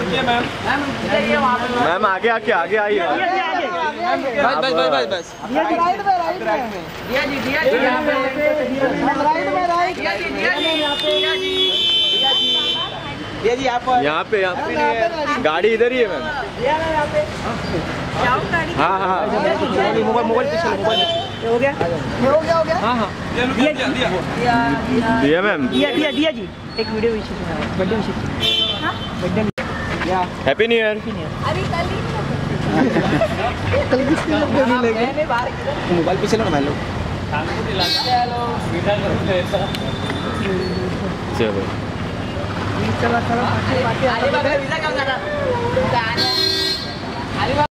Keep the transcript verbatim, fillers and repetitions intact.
Ma'am आगे आके आगे आइए। बस बस बस बस बस राइट में राइट में दिया जी दिया जी यहाँ पे राइट में राइट दिया जी दिया जी यहाँ पे दिया जी दिया जी यहाँ पर यहाँ पे यहाँ पे गाड़ी इधर ही है मैम। यहाँ पे हाँ हाँ मोबाइल मोबाइल पीछे मोबाइल हो गया हो गया हो गया हाँ हाँ दिया दिया दिया मैम दिया दिया दिया जी एक video wish birthday wish birthday happy new year. अभी कल ही कल किसके मैंने बाहर मोबाइल पीछे लो ना भाई लोग चलो चलो चलो